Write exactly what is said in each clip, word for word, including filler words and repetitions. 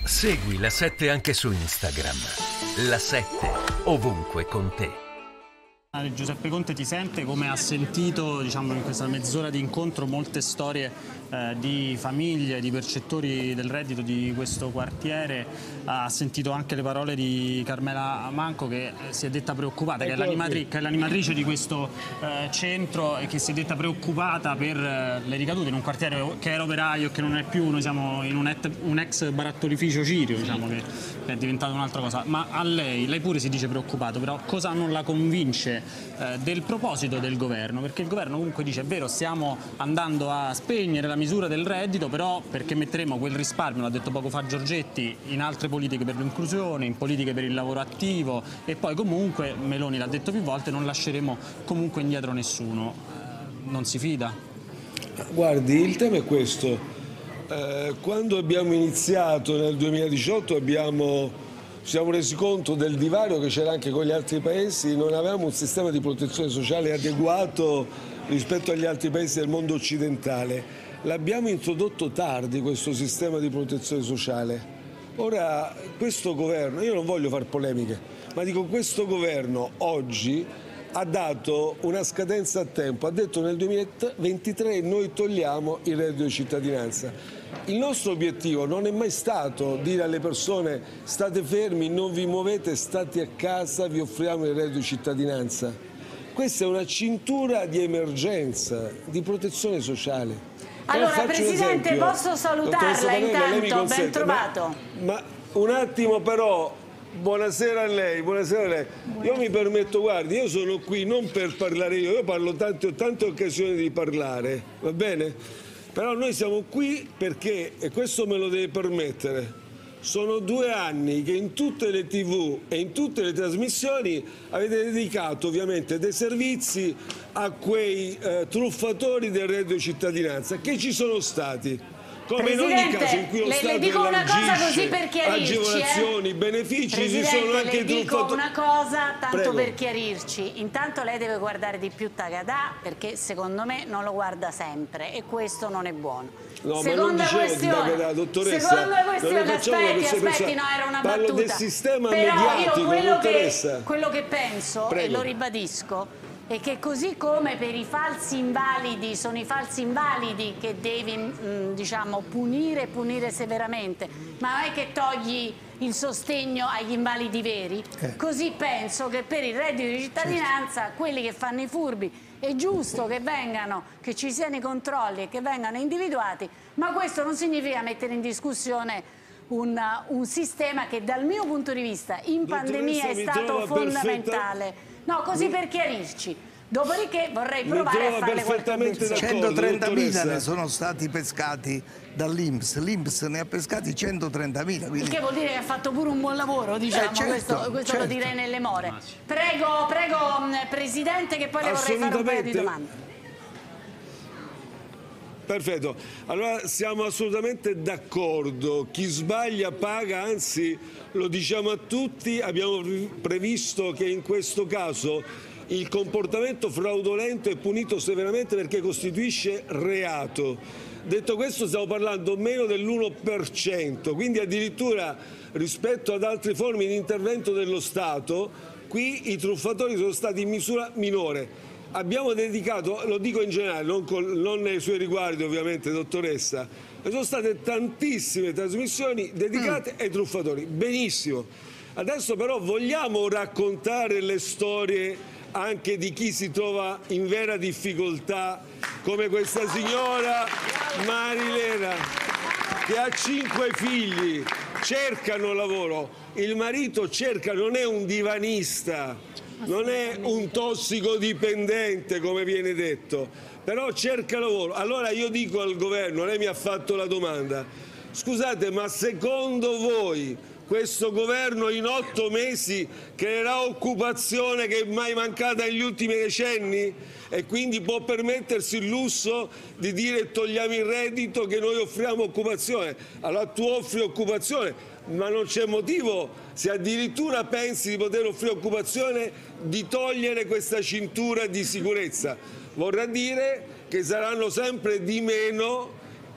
Segui La sette anche su Instagram. La sette, ovunque con te. Giuseppe Conte ti sente, come ha sentito, diciamo, in questa mezz'ora di incontro molte storie eh, di famiglie, di percettori del reddito di questo quartiere. Ha sentito anche le parole di Carmela Manco, che si è detta preoccupata, che è l'animatri- che è l'animatrice di questo eh, centro, e che si è detta preoccupata per eh, le ricadute in un quartiere che era operaio e che non è più. Noi siamo in un, et- un ex barattolificio Cirio, diciamo, che, che è diventato un'altra cosa. Ma a lei, lei pure si dice preoccupato, però cosa non la convince Eh, del proposito del governo? Perché il governo comunque dice: è vero, stiamo andando a spegnere la misura del reddito, però perché metteremo quel risparmio, l'ha detto poco fa Giorgetti, in altre politiche per l'inclusione, in politiche per il lavoro attivo, e poi comunque, Meloni l'ha detto più volte, non lasceremo comunque indietro nessuno. Eh, non si fida? Guardi, il tema è questo. Eh, quando abbiamo iniziato nel duemiladiciotto abbiamo ci siamo resi conto del divario che c'era anche con gli altri paesi. Non avevamo un sistema di protezione sociale adeguato rispetto agli altri paesi del mondo occidentale. L'abbiamo introdotto tardi questo sistema di protezione sociale. Ora questo governo, io non voglio fare polemiche, ma dico, questo governo oggi ha dato una scadenza a tempo, ha detto nel duemilaventitré noi togliamo il reddito di cittadinanza. Il nostro obiettivo non è mai stato dire alle persone: state fermi, non vi muovete, state a casa, vi offriamo il reddito di cittadinanza. Questa è una cintura di emergenza, di protezione sociale. Allora, Presidente, posso salutarla intanto? Ben trovato. Ma, ma un attimo però, buonasera a lei, buonasera a lei. Io mi permetto, guardi, io sono qui non per parlare io, io parlo tante, ho tante occasioni di parlare, va bene? Però noi siamo qui perché, e questo me lo deve permettere, sono due anni che in tutte le tivù e in tutte le trasmissioni avete dedicato ovviamente dei servizi a quei eh, truffatori del reddito di cittadinanza che ci sono stati. Come Presidente, in ogni caso in cui lo le, Stato le dico una cosa così per chiarirci, agevolazioni, eh? benefici, Presidente, ci sono anche le dico truffatori. una cosa tanto Prego. Per chiarirci. Intanto lei deve guardare di più Tagadà, perché secondo me non lo guarda sempre e questo non è buono. No, Seconda ma non questione, Tagadà, dottoressa, seconda questione, non aspetti, aspetti, no, era una Parlo battuta. del sistema Però mediatico, io quello dottoressa. che, quello che penso, Prego. e lo ribadisco, e che così come per i falsi invalidi sono i falsi invalidi che devi mh, diciamo punire e punire severamente, ma non è che togli il sostegno agli invalidi veri, eh. Così penso che per il reddito di cittadinanza, certo, quelli che fanno i furbi è giusto che vengano, che ci siano i controlli e che vengano individuati, ma questo non significa mettere in discussione Un, un sistema che dal mio punto di vista in pandemia è stato fondamentale. No, così per chiarirci. Dopodiché vorrei provare a fare qualche obiezione. centotrentamila ne sono stati pescati dall'I N P S, l'I N P S ne ha pescati centotrentamila. Quindi... Il che vuol dire che ha fatto pure un buon lavoro, diciamo, eh, certo, questo, questo certo. Lo direi nelle more. Prego, prego Presidente, che poi le vorrei fare un paio di domande. Perfetto, allora siamo assolutamente d'accordo, chi sbaglia paga, anzi lo diciamo a tutti, abbiamo previsto che in questo caso il comportamento fraudolento è punito severamente perché costituisce reato. Detto questo, stiamo parlando meno dell'uno per cento, quindi addirittura rispetto ad altre forme di intervento dello Stato, qui i truffatori sono stati in misura minore. Abbiamo dedicato, lo dico in generale, non, col, non nei suoi riguardi ovviamente, dottoressa, ci sono state tantissime trasmissioni dedicate mm. ai truffatori. Benissimo. Adesso però vogliamo raccontare le storie anche di chi si trova in vera difficoltà, come questa signora Marilena, che ha cinque figli, cercano lavoro, il marito cerca, non è un divanista, non è un tossicodipendente come viene detto, però cerca lavoro. Allora io dico al governo, lei mi ha fatto la domanda, scusate, ma secondo voi questo governo in otto mesi creerà occupazione che è mai mancata negli ultimi decenni? E quindi può permettersi il lusso di dire togliamo il reddito che noi offriamo occupazione? Allora tu offri occupazione, ma non c'è motivo, se addirittura pensi di poter offrire occupazione, di togliere questa cintura di sicurezza. Vorrà dire che saranno sempre di meno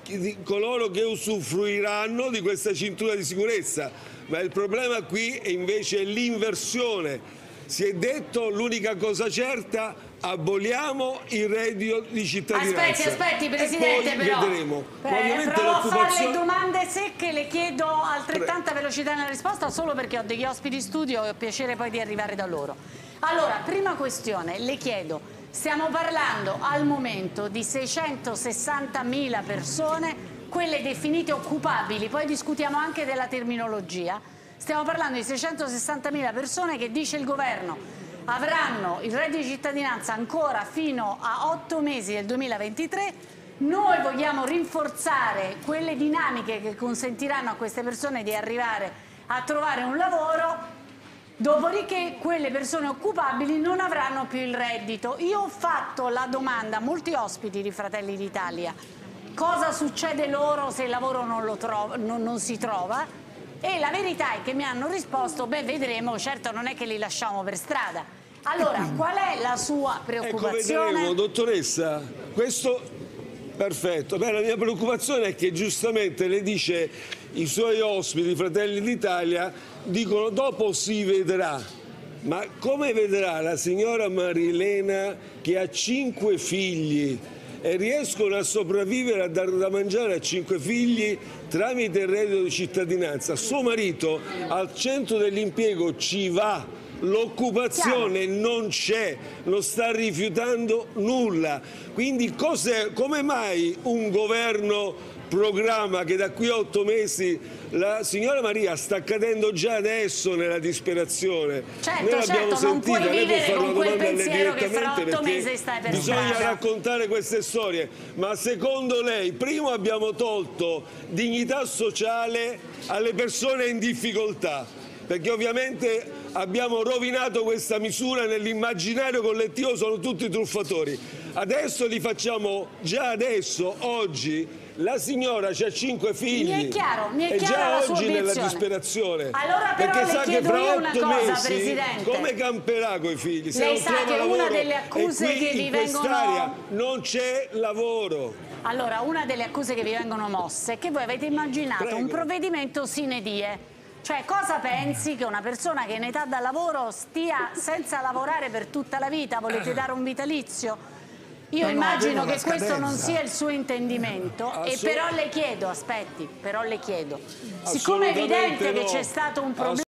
di coloro che usufruiranno di questa cintura di sicurezza, ma il problema qui è invece l'inversione. Si è detto l'unica cosa certa: aboliamo il reddito di cittadinanza. Aspetti, aspetti, Presidente, e poi però. vedremo. Eh, provo a fare le domande secche, le chiedo altrettanta Pre... velocità nella risposta, solo perché ho degli ospiti in studio e ho piacere poi di arrivare da loro. Allora, prima questione, le chiedo, stiamo parlando al momento di seicentosessantamila persone, quelle definite occupabili, poi discutiamo anche della terminologia. Stiamo parlando di seicentosessantamila persone che, dice il governo, avranno il reddito di cittadinanza ancora fino a otto mesi del duemilaventitré. Noi vogliamo rinforzare quelle dinamiche che consentiranno a queste persone di arrivare a trovare un lavoro, dopodiché quelle persone occupabili non avranno più il reddito. Io ho fatto la domanda a molti ospiti di Fratelli d'Italia: cosa succede loro se il lavoro non, lo trova, non, non si trova? E la verità è che mi hanno risposto: beh, vedremo, certo non è che li lasciamo per strada. Allora, qual è la sua preoccupazione? Ecco, vedremo, dottoressa, questo perfetto. Beh, la mia preoccupazione è che giustamente le dice, i suoi ospiti di Fratelli d'Italia dicono dopo si vedrà. Ma come vedrà la signora Marilena, che ha cinque figli e riescono a sopravvivere, a dar da mangiare a cinque figli tramite il reddito di cittadinanza? Suo marito al centro dell'impiego ci va, l'occupazione non c'è, non sta rifiutando nulla. Quindi come mai un governo programma che da qui a otto mesi la signora Maria sta cadendo già adesso nella disperazione? Certo, Noi l'abbiamo certo, non sentita, puoi lei può vivere fare con una quel domanda a lei pensiero che fra direttamente, otto perché mesi stai per bisogna strada. raccontare queste storie. Ma secondo lei, primo abbiamo tolto dignità sociale alle persone in difficoltà, perché ovviamente abbiamo rovinato questa misura nell'immaginario collettivo, sono tutti truffatori. Adesso li facciamo, già adesso, oggi, la signora ha cinque figli, mi è chiaro, mi è e già chiara la sua oggi nella obiezione. disperazione, Allora però perché le sa che chiedo fra io una otto cosa, mesi Presidente. come camperà coi figli? Se Lei non sa trova che una lavoro, delle accuse e qui che vi in vengono- quest'area non c'è lavoro. Allora, una delle accuse che vi vengono mosse è che voi avete immaginato Prego. un provvedimento sine die. Cioè, cosa pensi che una persona che è in età da lavoro stia senza lavorare per tutta la vita? Volete dare un vitalizio? Io No, no, immagino abbiamo che una questo non scadenza. sia il suo intendimento, e Assolut- però le chiedo, aspetti, però le chiedo, siccome è Assolutamente evidente che no. c'è stato un problema